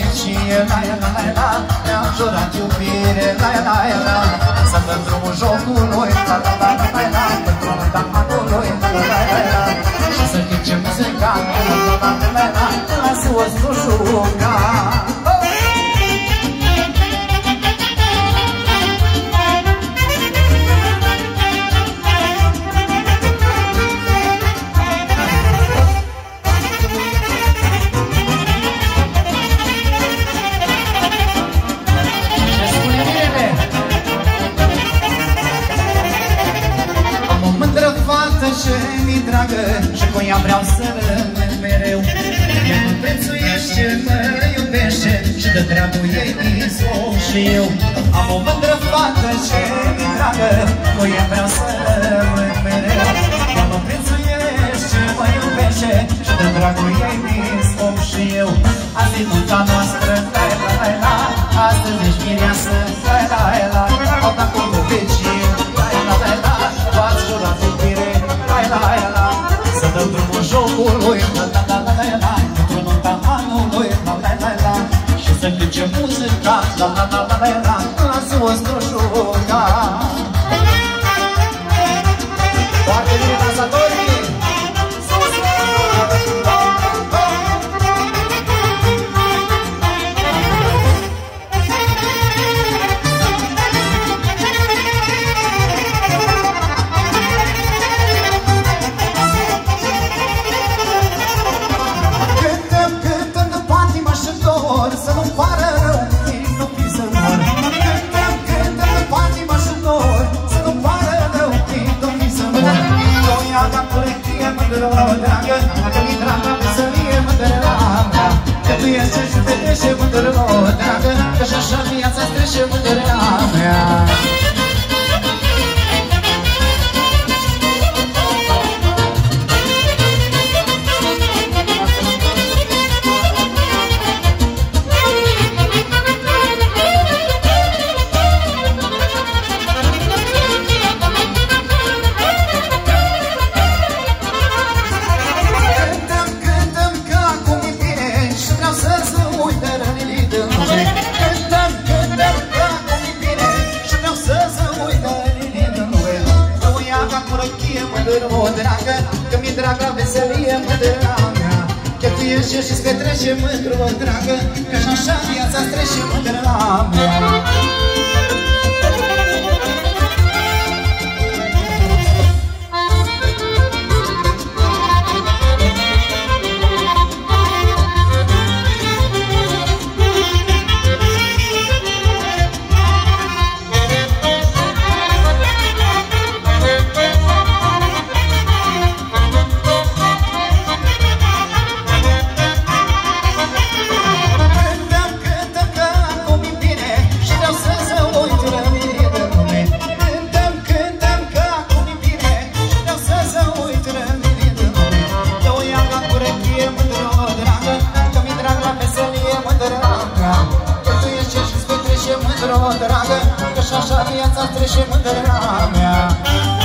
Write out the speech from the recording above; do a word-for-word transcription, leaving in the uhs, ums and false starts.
vecie, la la la la, ne-am jurat iubire, la la la la, să dăm drumul jocului, la la la la la, pentru tamatului, la la la la, și să chicem muzica, la la la la la, lasă-o slujuga. Ce-mi dragă și cu ea vreau să rămân mereu. Ea mă prețuiește, mă iubește și de treabă ei mi-o și eu. Am o mândră fată ce-mi dragă, cu ea vreau să rămân mereu. Ea mă prețuiește, mă iubește și de treabă ei mi-o și eu. Azi e nunta noastră, la la la la, astăzi ești mireasă, la la la la, au dat cu vecii, la la la la, v-ați jurat iubire. Să dăm drumul jocului, la la la la la la, pentru nunta anului, la la la la, și să cântăm muzica, la la la la la la, lasă-o strujuga. Foarte bine, dansatorii! Să nu pară rău, ei nu fi să mor. Cântăm, cântăm de patima și dor, să nu pară rău, ei nu fi să mor. Noi avea colecție mândră, dragă, că mi dragă să fie mândră mea. Că tu ești și te trece mândră, dragă, că și așa viața-ți trece mândră mea. Că mi-e dragă veselie, mândră mea. Că tu ești și-ți petrece mândră, dragă, că așa viața-ți trece mândră mea. Dragă, că și așa viața trece mândră mea.